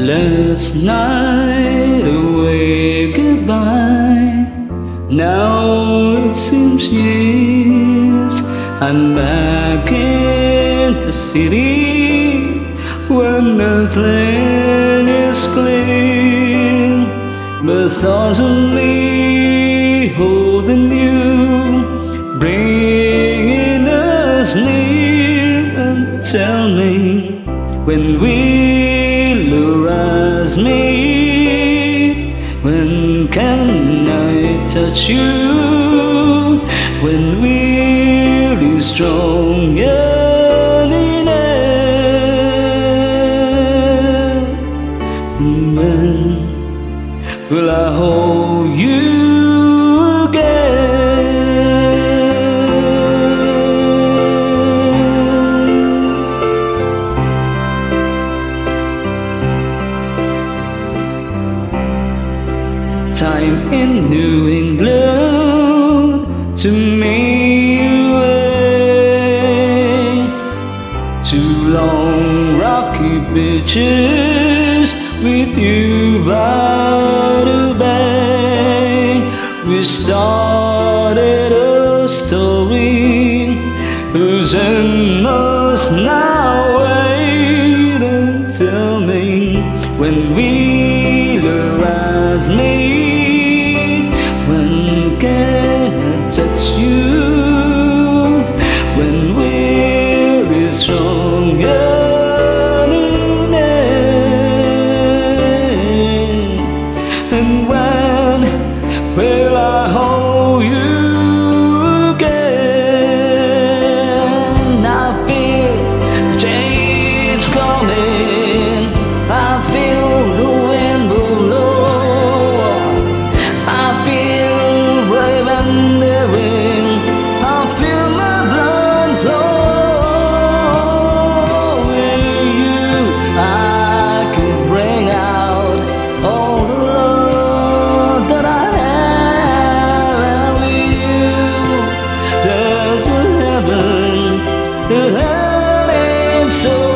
Last night away goodbye. Now it seems years I'm back in the city where nothing is clear, but thoughts of me holding you, bringing us near. And tell me, when will us meet? When can I touch you? When we'll be strong enough? When will I hold you again? Time in New England to me away. Too long rocky beaches with you by the bay. We started a story whose end must now wait. And tell me, when will arise me? When can I touch you? When will be stronger? And when will I hold you again? I feel change coming. I feel the wind blow. I feel brave and daring. I feel my blood flow. With you, I can bring out all the love that I have. And with you, there's a heaven, the heaven so